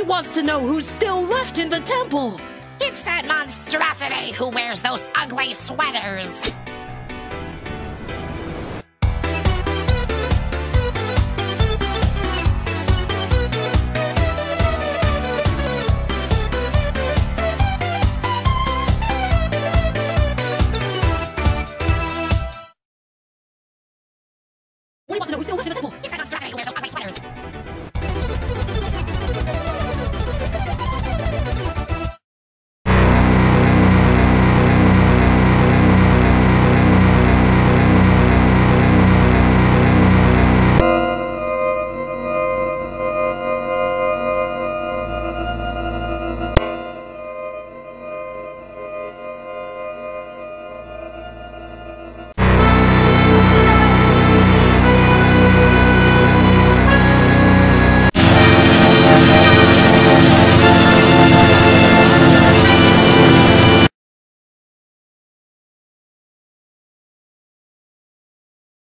He wants to know who's still left in the temple. It's that monstrosity who wears those ugly sweaters. He wants to know who's still left in the temple.